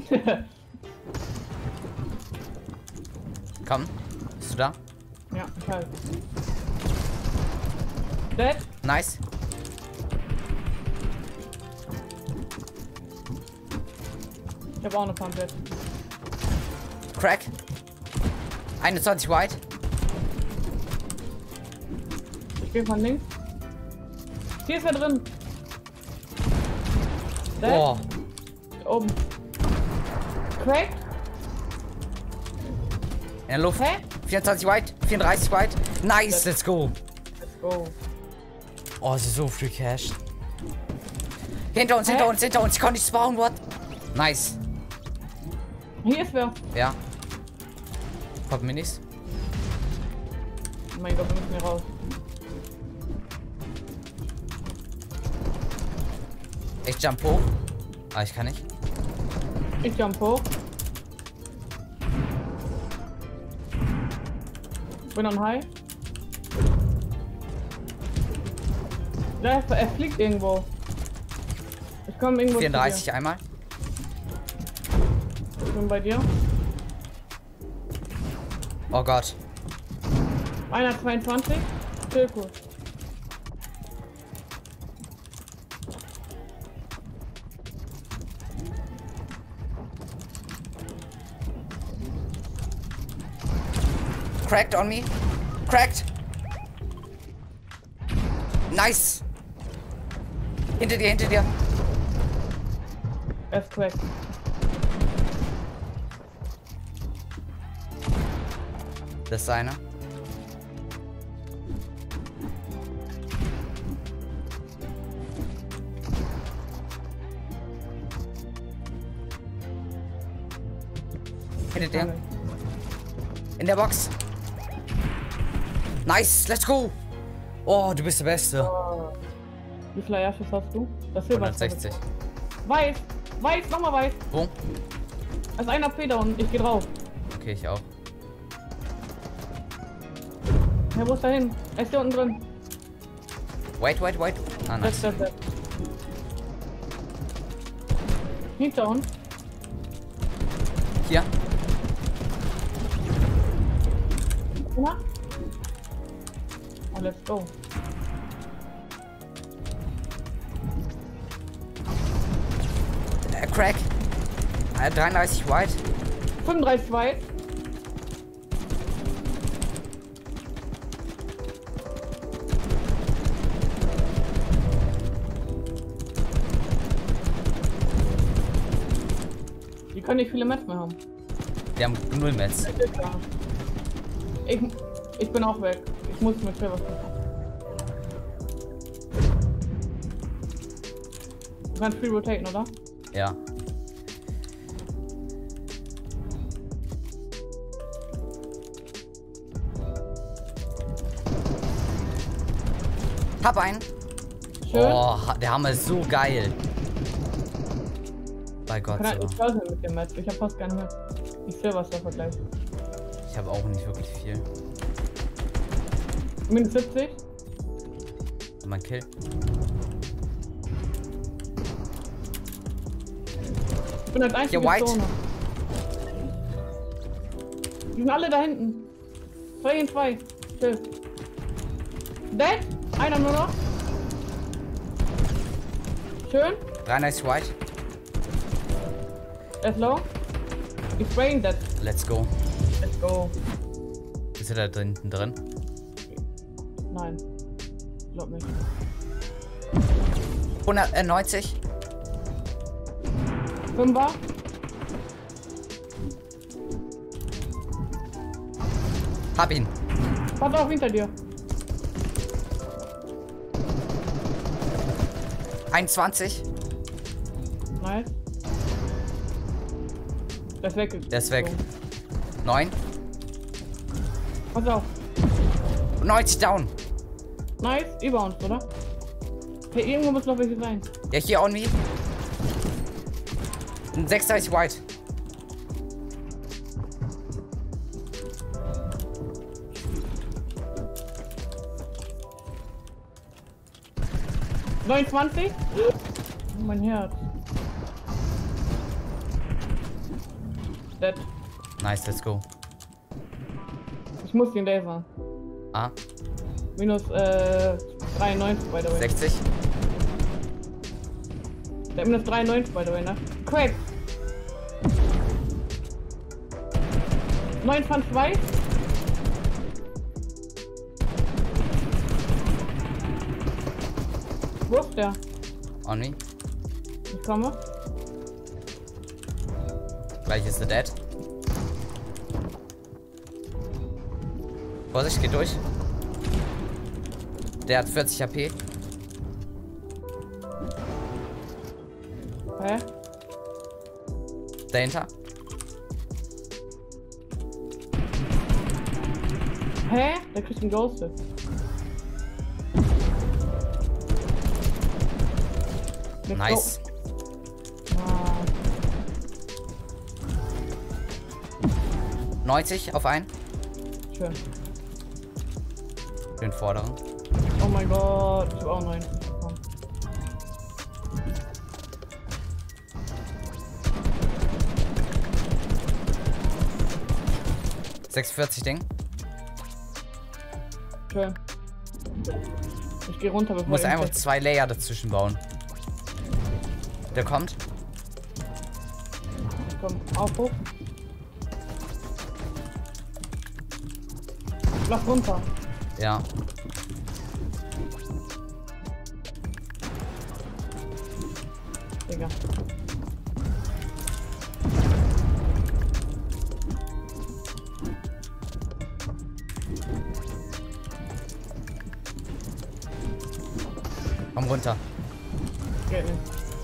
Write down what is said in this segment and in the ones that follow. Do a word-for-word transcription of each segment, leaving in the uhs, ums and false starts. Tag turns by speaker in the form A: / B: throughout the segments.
A: Komm. Bist du da?
B: Ja, ich halt. Dead.
A: Nice.
B: Ich hab auch eine Pump Dead.
A: Crack. einundzwanzig White.
B: Ich geh von links. Hier ist er drin. Dead.
A: Oh.
B: Hier oben. Crack.
A: In der Luft.
B: Hä?
A: vierundzwanzig White. vierunddreißig White. Nice. Let's go.
B: Let's go.
A: Oh, es ist so free Cash. Hinter uns,
B: Hä?
A: hinter uns, hinter uns. Ich konnte nicht spawnen, what? Nice.
B: Hier ist wer.
A: Ja. Pop Minis.
B: Oh mein Gott, wir müssen hier raus.
A: Ich jump hoch. Ah, ich kann nicht.
B: Ich jump hoch. Bin on high. Da, er, er fliegt irgendwo. Ich komme irgendwo
A: vierunddreißig
B: zu
A: einmal.
B: dir. Ich bin bei dir.
A: Oh Gott.
B: Einer zweiundzwanzig. Tilko.
A: Cracked on me. Cracked. Nice. Hinter dir, hinter dir.
B: Er ist cracked.
A: Das ist einer. Hinter dir. In der Box. Nice, let's go. Oh, du bist der Beste.
B: Oh. Wie viele Eierschuss hast du? Das Silber.
A: hundertsechzig.
B: Weiß! Weiß! Nochmal weiß!
A: Wo?
B: Da ist ein A P da unten. Ich geh drauf.
A: Okay, ich auch.
B: Ja, wo ist er hin? Er ist hier unten drin.
A: Wait, wait, wait. Ah,
B: Das
A: nice.
B: ist der Dead. Hinter uns.
A: Hier.
B: Na? Oh, let's go.
A: Äh, Crack. Äh, dreiunddreißig White.
B: fünfunddreißig weit. Die können nicht viele Mets mehr haben.
A: Wir haben null Mets.
B: Ich, ich bin auch weg. Ich muss mit Silber machen. Du kannst free rotaten, oder?
A: Ja. Hab einen.
B: Schön.
A: Oh, der Hammer ist so geil. Bei Gott.
B: Kann
A: So.
B: ich weiß nicht mit dem Match. Ich hab fast keinen mehr. Ich Silber ist der Vergleich.
A: Ich habe auch nicht wirklich viel.
B: Minus siebzig.
A: Mein Kill.
B: Ich bin als einziger
A: Hier, White.
B: Zone. Die sind alle da hinten. Zwei gegen zwei. Chill. Dead. Einer nur noch. Schön.
A: dreiunddreißig White.
B: Er ist low. Ich spray ihn dead.
A: Let's go.
B: Let's go.
A: Ist er da hinten drin?
B: Nein. Glaub nicht.
A: hundertneunzig.
B: Fünfer.
A: Hab ihn.
B: Pass auf, hinter dir.
A: einundzwanzig.
B: Nice. Der ist weg.
A: Der ist weg. neun.
B: Pass auf.
A: neunzig down.
B: Nice. Über uns, oder? Hier irgendwo muss noch welche sein.
A: Ja, hier on me. sechsunddreißig White.
B: neunundzwanzig. Oh, mein Herz. dead.
A: Nice, let's go.
B: Ich muss den lasern.
A: Ah,
B: Minus äh, dreiundneunzig, by the way.
A: sechzig.
B: Der hat minus dreiundneunzig, by the way, ne? Crack! neun von zwei. Wo ist der?
A: On me.
B: Ich komme.
A: Gleich ist er dead. Vorsicht, geht durch. Der hat vierzig H P.
B: Hä?
A: Dahinter.
B: Hä? Der kriegt einen Ghost.
A: Nice.
B: Ah,
A: neunzig auf einen.
B: schön.
A: Den vorderen.
B: Oh mein Gott, ich hab auch neun. Komm.
A: sechsundvierzig Ding.
B: Schön. Ich geh runter, bevor
A: Du musst
B: er
A: einfach
B: ihn fällt.
A: zwei Layer dazwischen bauen. Der kommt.
B: Ich komm auf hoch. Lass runter.
A: Ja.
B: Digga.
A: Komm runter.
B: Geht nicht.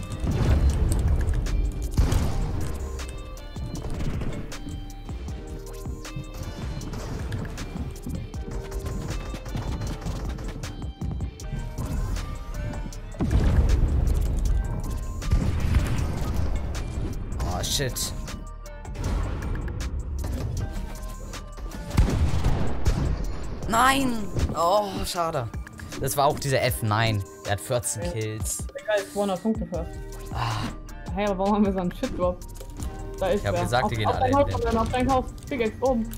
A: Oh shit. Nein! Oh, schade. Das war auch dieser F neun. Der hat vierzehn
B: Ja.
A: Kills.
B: Egal, zweihundert Punkte fast.
A: Ah,
B: Hey, aber warum haben wir so einen Shit-Drop? Da ist
A: Ich hab
B: wer.
A: gesagt,
B: auf,
A: die gehen
B: auf
A: alle
B: dein Haus,
A: in den-
B: Fabian, auf dein Haus. Pickaxe oben.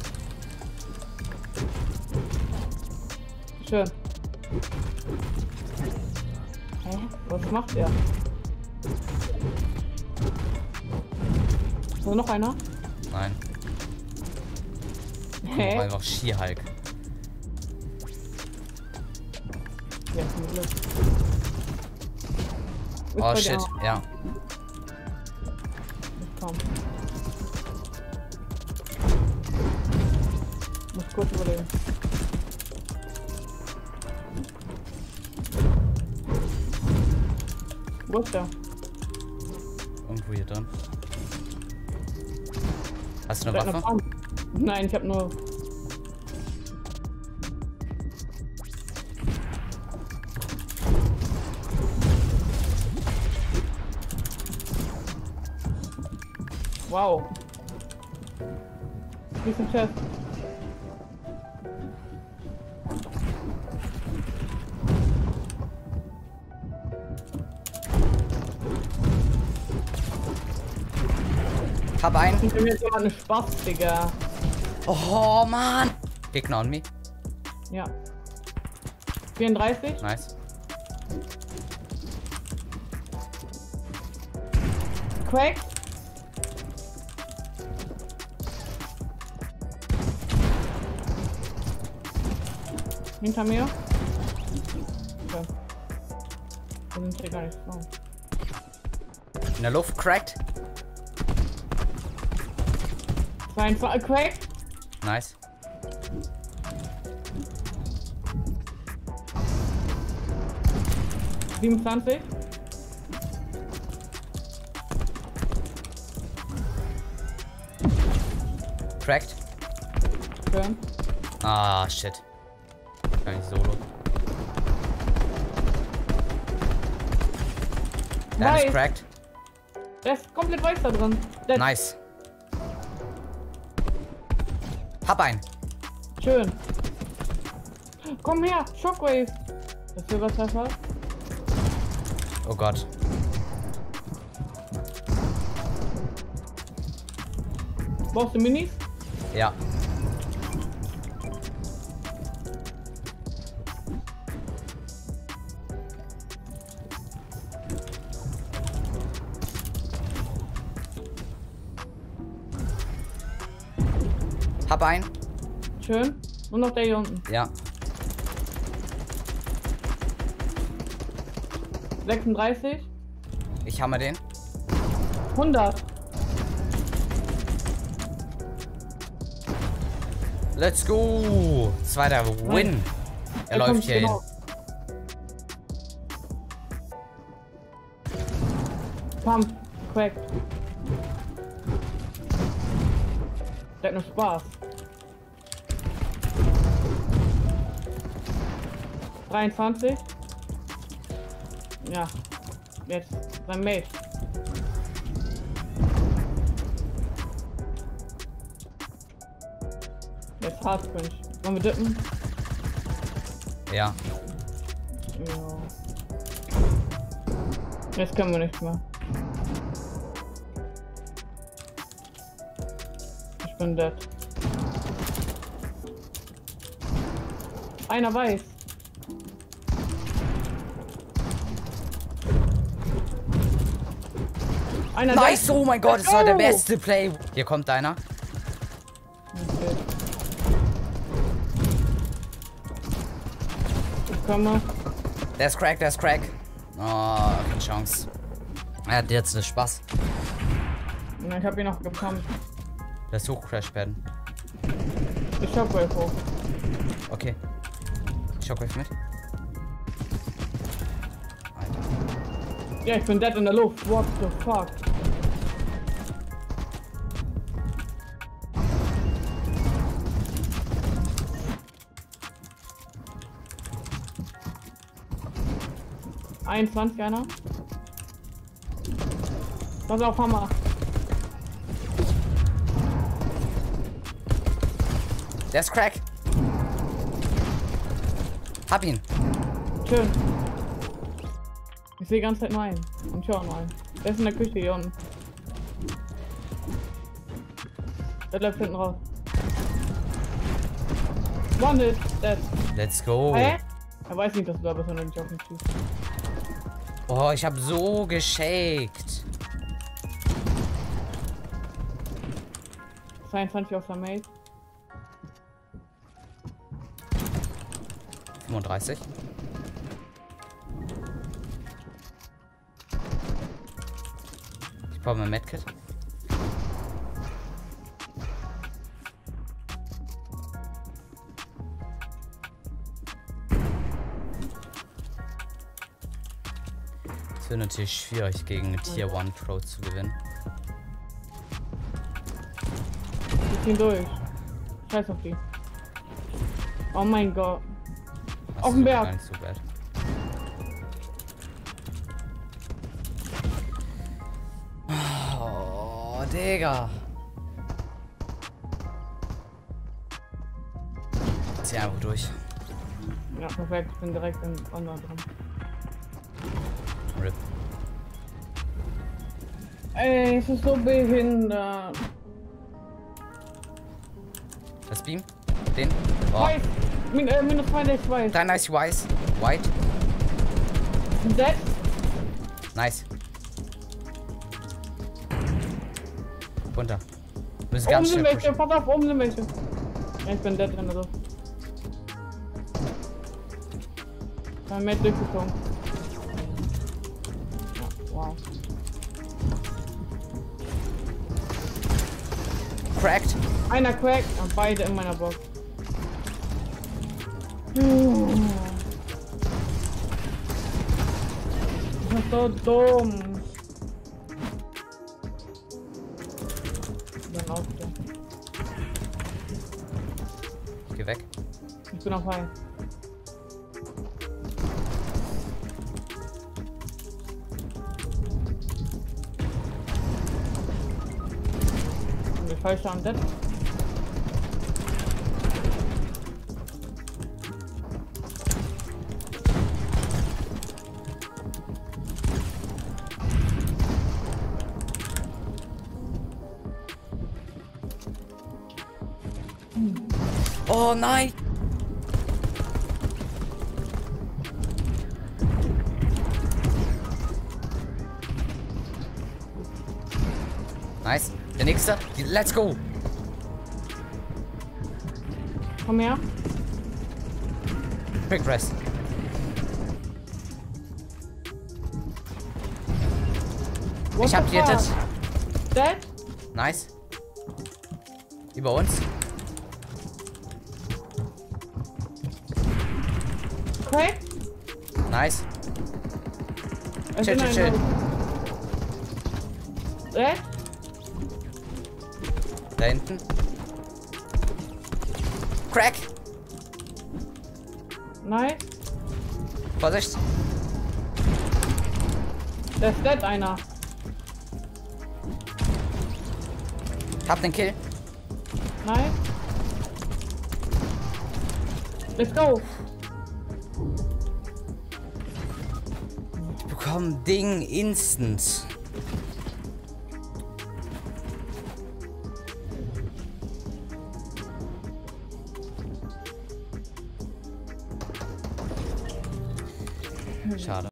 B: Schön. Hä? Was macht er? Ist da noch einer?
A: nein.
B: Hä?
A: Oh, einfach She-Hulk.
B: Ja, zum Glück. Ist
A: Oh
B: bei dir
A: shit,
B: auch.
A: ja.
B: Komm. Muss kurz überlegen. Wo ist der?
A: Irgendwo hier drin. Hast du eine
B: Der hat eine
A: Waffe?
B: Farm. Nein, ich hab nur. Wow. Wie ist ein Chest?
A: Hab einen.
B: Ich bin jetzt immer eine Spaß, Digga.
A: Oh man. Gegner on me.
B: Ja. vierunddreißig.
A: Nice.
B: Crack. Hinter mir. Okay. Wir sind hier gar nicht so.
A: In der Luft cracked.
B: zweiundzwanzig. Crack.
A: Nice.
B: siebenundzwanzig.
A: Cracked.
B: Schön.
A: Ah, shit. Kann ich solo. Der
B: Nice.
A: ist cracked.
B: Der ist komplett weiß da drin. Der
A: Nice. Hab einen.
B: Schön. Komm her, Shockwave. Das ist Übertreffer.
A: Oh Gott.
B: Brauchst du Minis?
A: Ja. Hab einen.
B: Schön. Und noch der hier unten.
A: Ja.
B: sechsunddreißig.
A: Ich hammer den.
B: hundert.
A: Let's go. Zweiter Win. Er,
B: Er
A: läuft
B: kommt
A: hier hin.
B: genau. Pump. Cracked. Der hat nur Spaß. dreiundzwanzig. Ja. Jetzt sein Mate. Jetzt Hardpunch. Wollen wir dippen?
A: Ja.
B: Ja. Jetzt können wir nichts mehr. Ich bin dead. Einer weiß. Einer
A: Nice,
B: dead.
A: oh mein Gott,
B: Let's
A: das war der
B: go.
A: beste Play. Hier kommt einer.
B: Okay. Ich komme.
A: Der ist crack, der ist crack. Oh, keine Chance. Er hat jetzt einen Spaß.
B: Na, ich hab ihn noch gepumpt.
A: Der ist hoch Crashpadden.
B: Ich Shockwave hoch.
A: Okay. Shockwave mit. Alter.
B: Ja, ich bin dead in der Luft. What the fuck? einundzwanzig einer. Pass auf, Hammer.
A: Der ist crack. Hab ihn.
B: Schön. Ich sehe die ganze Zeit nur einen. Und schau mal. Der ist in der Küche hier unten. Der läuft hinten raus. One hit. Dead.
A: Let's go.
B: Hä? Er weiß nicht, dass du da bist, wenn er nicht auf mich schießt.
A: Oh, ich hab so geshaked.
B: zweiundzwanzig auf der Mate.
A: fünfunddreißig. Ich brauche mein Medkit. Es wird natürlich schwierig, gegen Tier eins Pro zu gewinnen.
B: Die ziehen durch. Scheiß auf die. Oh mein Gott.
A: Das
B: Auf
A: ist
B: dem Berg.
A: gar nicht so bad. Oh, Digga. Zieh einfach durch.
B: Ja, perfekt. Ich bin direkt im anderen dran.
A: Rip.
B: Ey, es ist so behindert.
A: Das Beam? Den? Oh.
B: Weiß. Min äh, minus zweiundsechzig weiß.
A: Dein nice Wise. White.
B: Dead.
A: Nice. Runter. Wir müssen
B: Oben
A: ganz
B: sind
A: schnell
B: welche.
A: pushen.
B: Pass auf, oben sind welche. Ja, ich bin dead drin, also. Ich bin mit durchgekommen. Ja, wow.
A: Cracked.
B: Einer cracked und beide in meiner Box. Hm. Das ist so dumm. Ich bin auf der.
A: Ich geh weg.
B: Ich bin auf High. Und ich falsche am Dead.
A: Oh nein. Nice. Der nächste. Let's go.
B: Komm her.
A: Quick Rest.
B: What
A: Ich hab
B: the
A: gerettet.
B: fuck? Dead?
A: Nice. Über uns.
B: Crack?
A: Nice.
B: Es
A: Chill,
B: sind
A: chill,
B: ein-
A: chill.
B: Dead?
A: Da hinten. Crack.
B: Nice.
A: Vorsicht.
B: Da ist dead einer.
A: Hab den Kill.
B: Nice. Let's go.
A: Ich bekomme Ding instant. Schade.